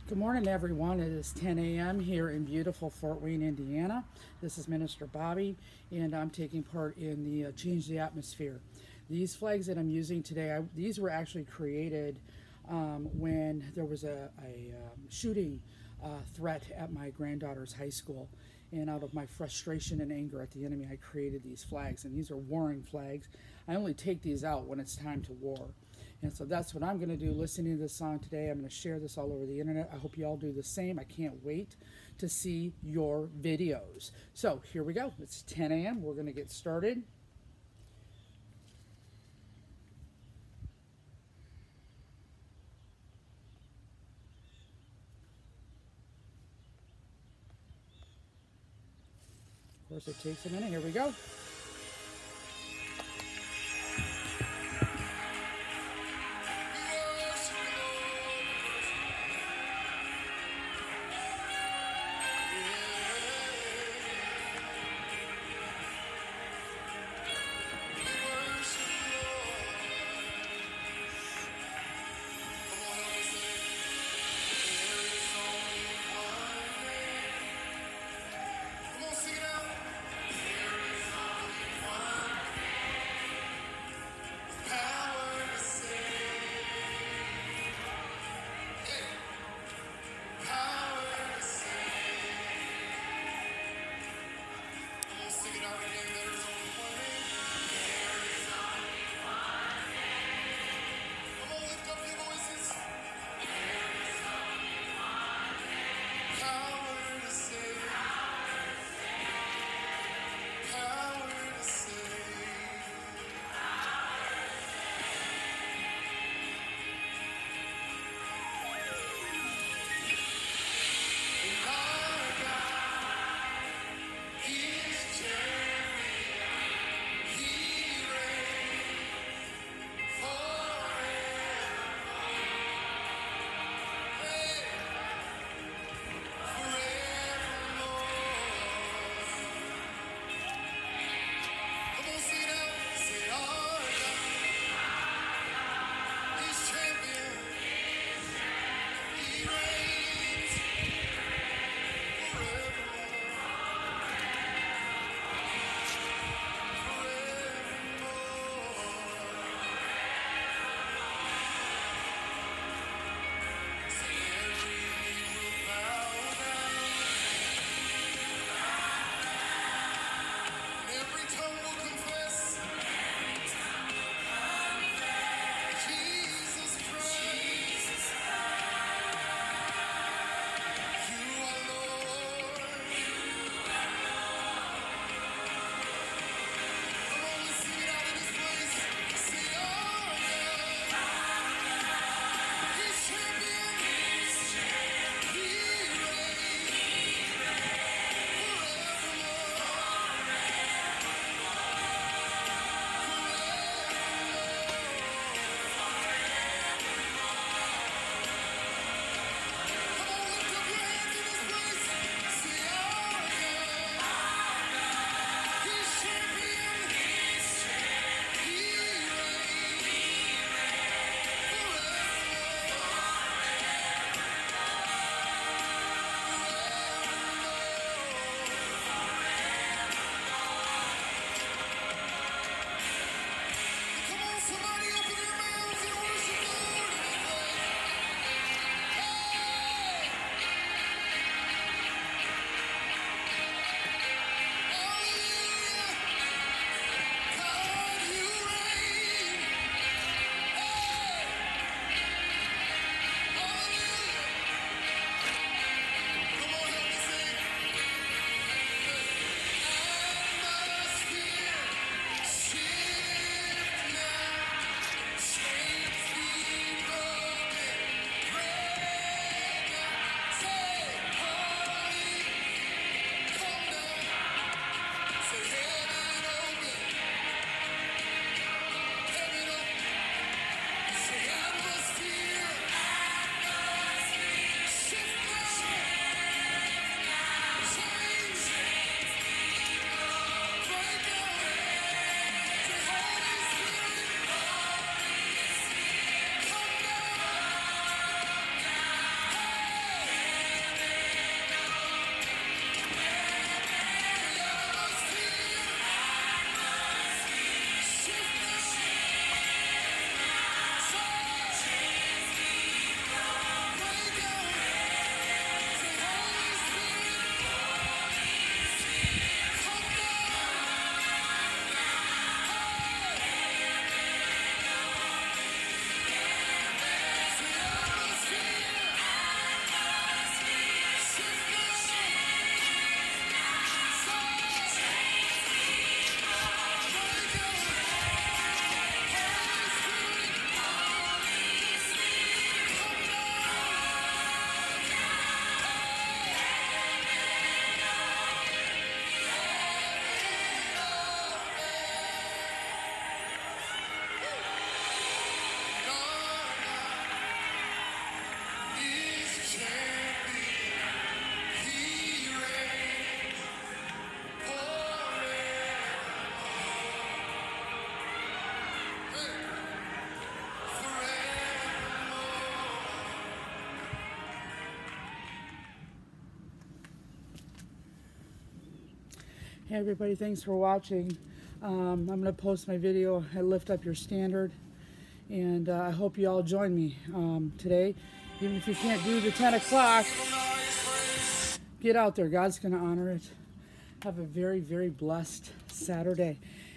Good morning, everyone. It is 10 a.m. here in beautiful Fort Wayne, Indiana. This is Minister Bobby, and I'm taking part in the Change the Atmosphere. These flags that I'm using today, these were actually created when there was a shooting threat at my granddaughter's high school. And out of my frustration and anger at the enemy, I created these flags. And these are warring flags. I only take these out when it's time to war. And so that's what I'm going to do listening to this song today. I'm going to share this all over the internet. I hope you all do the same. I can't wait to see your videos. So here we go. It's 10 a.m. We're going to get started. Of course, it takes a minute. Here we go. Hey everybody, thanks for watching. I'm going to post my video, I Lift Up Your Standard, and I hope you all join me today. Even if you can't do the 10 o'clock, get out there. God's going to honor it. Have a very, very blessed Saturday.